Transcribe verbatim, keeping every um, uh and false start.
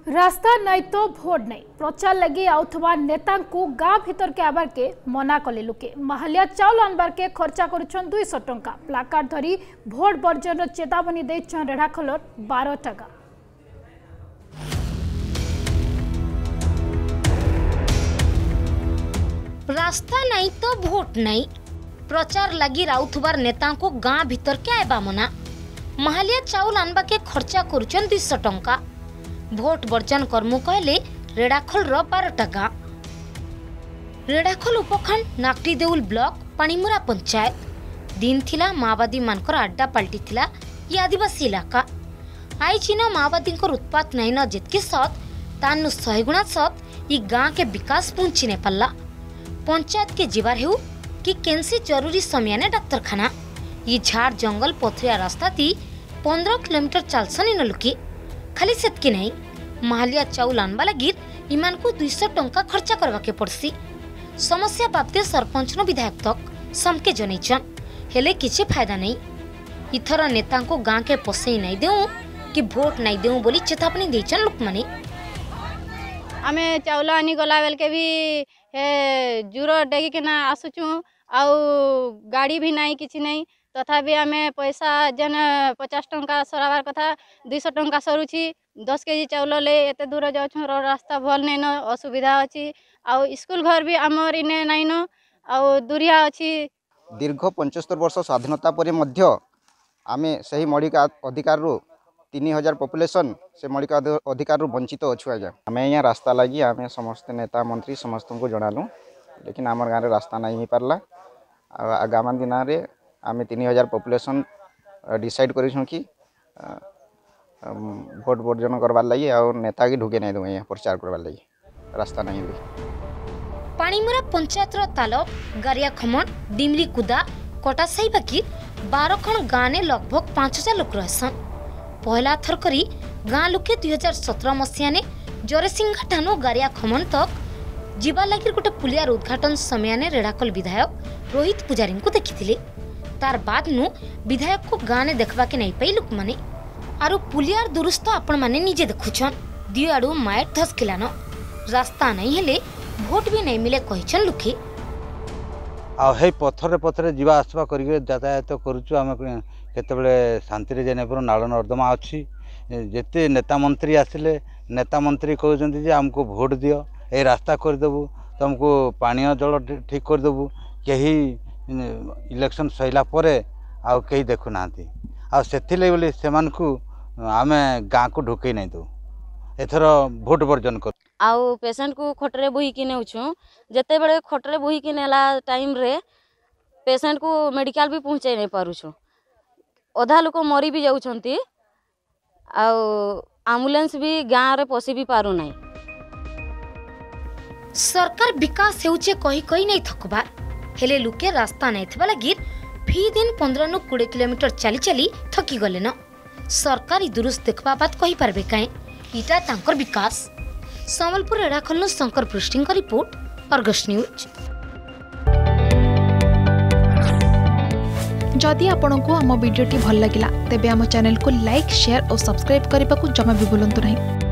रास्ता नहीं तो भोट नहीं प्रचार लगी आउथवा नेता को गांव भीतर के आबार के मना कले लुके माहालिया चाउल आनबार के खर्चा करुछन दुई सौ टंका प्लाकार्ड धरी भोट बर्जन चेतावनी देछन रेढ़ाखोलर बारह टका। रास्ता नहीं तो भोट नहीं प्रचार लगी राउथबार नेता को गांव भीतर के आएबा मना माहालिया चाउल आनबा के खर्चा करुछन दुई सौ टंका भोट बर्जन कर्मु कहले रेढ़ाखोल बारह टका। रेढ़ाखोल उपखंड नाकटी देउल ब्लॉक पाणीमुरा पंचायत दिन थिला माओवादी मानकर अड्डा पलटी थिला ये आदिवासी इलाका आई चीन माओवादी उत्पात नहीं न जितके सत तानु शहे गुणा सत ये गाँव के विकास पहुंची नहीं पाला पंचायत के जीवार हेउ कि केंसी जरूरी समय ने डाक्तरखाना ये झाड़ जंगल पथरिया रास्ता थी पंद्रह किलोमीटर चालसन न लुकी खाली सेतकी नहीं माहालिया चाउल आनबा लगी इमान को दुई सौ टंका खर्चा करवा के पड़सी समस्या बाबदे सरपंच न विधायक तक समके जनईचन हेले किसी फायदा नहीं इथर नेता को गाँव के पसई नहीं देऊ कि भोट नहीं देऊ बोली चेतावनी देचन लोक माने। आमे चाउल आनी गला बेल के भी जुरो डेगी के ना आसुचु आउ गाड़ी भी नहीं किसी नहीं तथापि आमे पैसा जन पचास टंका सराबार कथा दुई सौ टंका सरुची दस केजी चाउल ले एते दूर जाऊँ रास्ता भल नहीं न असुविधा अच्छी आउ स्कूल घर भी आमर इने नहीं न आउ दूरिया अच्छी। दीर्घ पंचहत्तर वर्ष स्वाधीनता पर मध्य आमे सही मौलिक अधिकार रु तीन हजार पॉपुलेशन से मौलिक अधिकार रु वंचित अच्छु आज्ञा आम यहाँ रास्ता लगी आम समस्त नेता मंत्री समस्त को जनालु लेकिन आम गाँव रास्ता नहीं हो पार्ला आगामी दिन में आम तीन हजार पॉपुलेशन डिसाइड करूँ कि भोट बर्जन करवार लगी और नेता की ढुके नहीं दूँ यहाँ प्रचार करवार लगी रास्ता नहीं हुई। पाणीमुरा पंचायत तालक गारिया खमन डिमली कुदा कटासाई बाकी बारह खण गाँव ने लगभग पांच हजार लोक रहसन पहला थर करी गाँ लोके दुई हजार सतर मसीहा ने जरेसिंघा ठानु गारिया खमन तक जीवा लगी गोटे पुलियार उद्घाटन समय ने रेढ़ाखोल विधायक रोहित पुजारी को देखी तार बाद नु विधायक को गाँव ने देखवा के नहीं पाई लोक माने आरो पुलियार दुरुस्त आपण माने निजे देखुछन दी आडू मायर धसकिलान रास्ता नहीं हेले भोट भी नहीं मिले कहिछन लुके आ हे पथरे पथरे जीवा आसवा करिके यातायात करूछु आम केतेबेले शांति रे जेने पर नाଳ नर्दमा अछि जेते नेता मंत्री आसिले नेता मंत्री कहउछन्ती जे हमको भोट दियो ए रास्ता कर देबु तुमको पानी जल ठीक कर देबु केही इलेक्शन सैला परे आ कहीं देखु नांती आ सेथिले बोली सेमान को आमे गाँ को ढुकई नहीं दो एथर भोट बर्जन कर आउ पेशेंट को खटरे बोही कि नेउछु जते बड़े खटरे बोही कि नेला टाइम रे पेशेंट को मेडिकल भी पहुँचाई नहीं पारुछु अधा लोक मरी भी जाउछंती आउ एम्बुलेंस भी गाँव रे पसी भी पारु नहीं। सरकार विकास हेउचे कही कही नहीं थकबार हेले लुके रास्ता नहीं थिबा लगी फी दिन पंद्रह नु बीस किलोमीटर चली चली थकी गले न सरकारी दुरुस्त देखबा बात कही पारबे काए इटा तांकर विकास। संबलपुर रेढ़ाखोल शंकर पृष्टि का रिपोर्ट अर्गस न्यूज। जदि आपंक आम भिडी भल लगा तेब आम चैनल को लाइक शेयर और सब्सक्राइब करने को जमा भी भूलु नहीं।